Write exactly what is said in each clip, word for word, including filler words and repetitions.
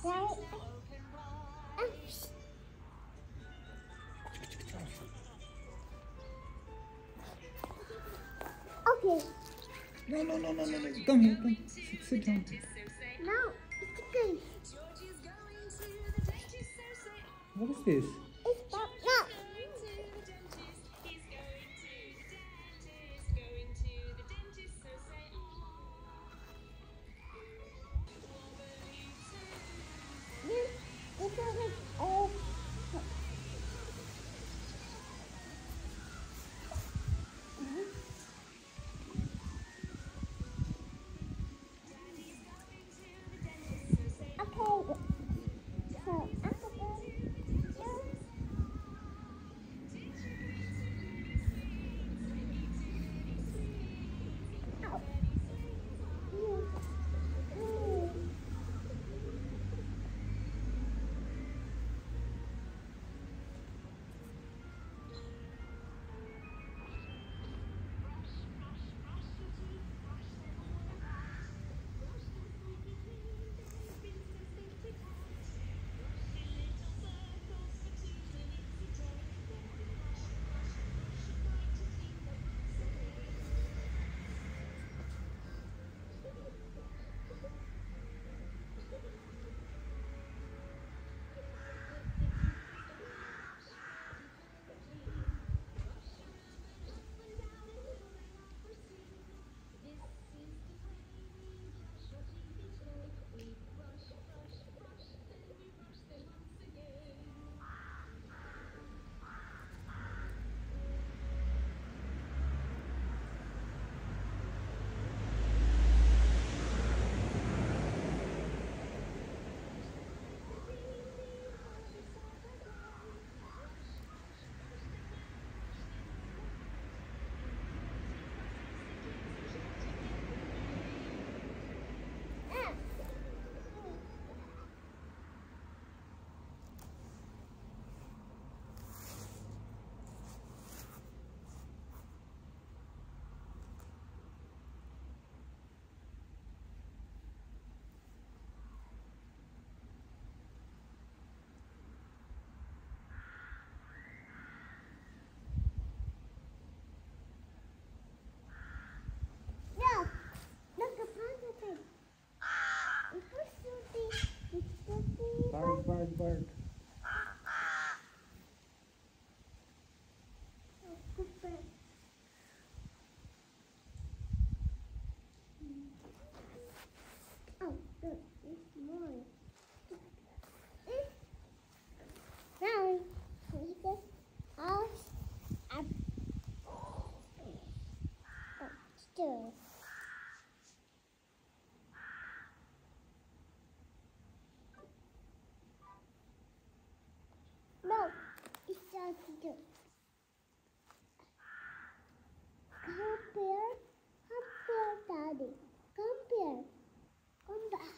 Right? Okay. No, no, no, no, no, no. Come here, come. Sit, sit down. No, it's okay. What is this? It's not. No. Yes, it's okay. Oh. Okay. So, after that, yeah. Look, the positive. It's supposed to be. It's supposed to be. Bark, bark, bark. Oh, good bird. Oh, look, it's more. Now, we just house up. Oh, still. No, it's not still. Come here, come here, Daddy. Come here. Come back.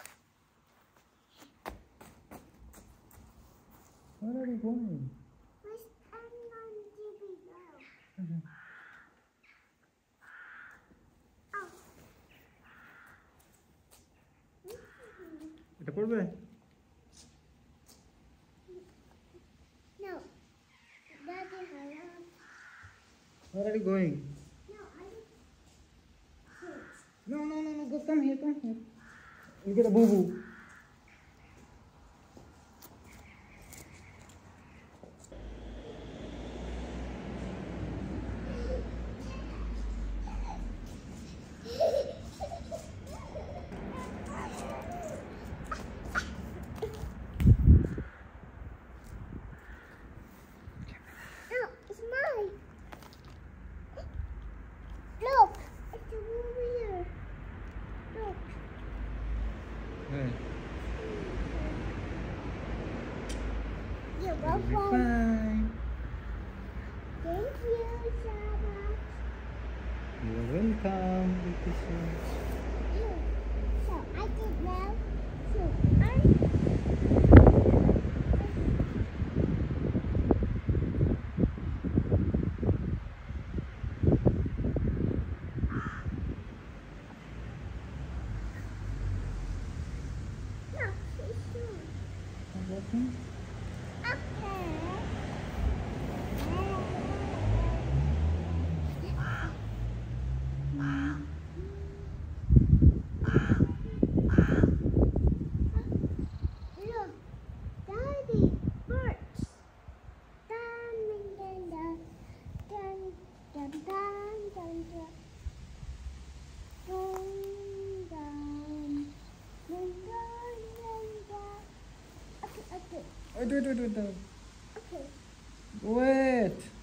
Where are you going? We're standing on T V now. Okay. Oh. এটা করবে? No. Daddy, hello. Where are you going? No, I No, no, no, no. Go, come here, come here. You get a boo boo. No, it's mine. Look, it's over here. Look. Hey. You're You'll be welcome. fine. Thank you so much. You're welcome. Thank you so much. So I did now. So I. No, it's Wait, wait, wait, wait. Okay. Wait.